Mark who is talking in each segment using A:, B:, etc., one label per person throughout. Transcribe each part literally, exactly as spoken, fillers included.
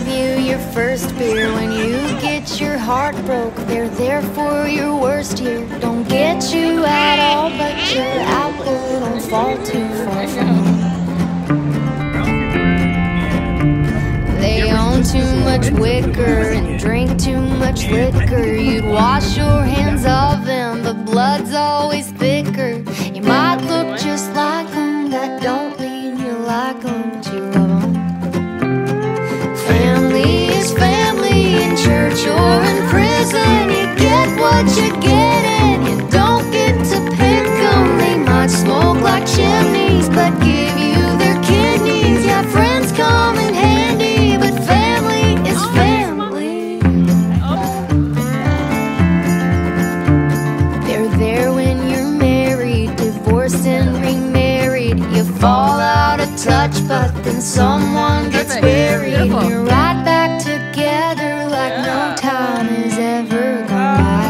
A: give you your first beer. When you get your heart broke, they're there for your worst year. Don't get you at all, but your output don't fall too far from home. They own too much wicker and drink too much liquor. You'd wash your hands of them, but blood's always thicker. You might look just like them, that don't mean you like them, but you love them. Family is family, in church or in prison. You get what you get and you don't get to pick them. They might smoke like chimneys, but give you their kidneys. Yeah, friends come in handy, but family is family. They're there when you're married, divorced and remarried. You fall out of touch, but then someone gets buried. And you're right back together like no time has ever gone by.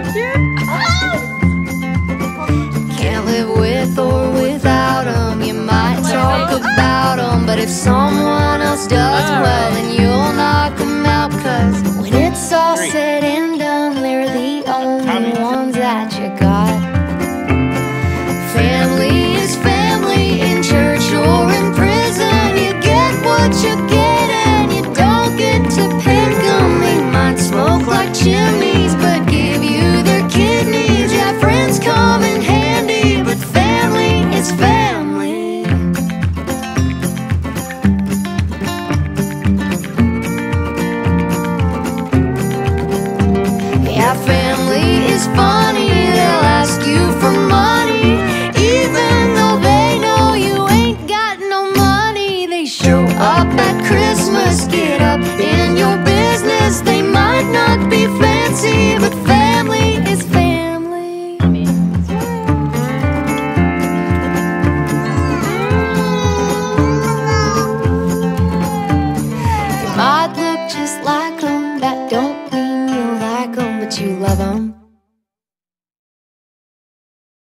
A: Can't live with or without them. You might talk about them, but if someone else does, well, then you'll knock them out. Cause when it's all said and done, they're the only ones that you got. Family is family, in church or in prison. You get what you get and you don't get to pick them. They might smoke like chimneys, but give you their kidneys. Yeah, friends come in handy, but family is family. Yeah, family is fun.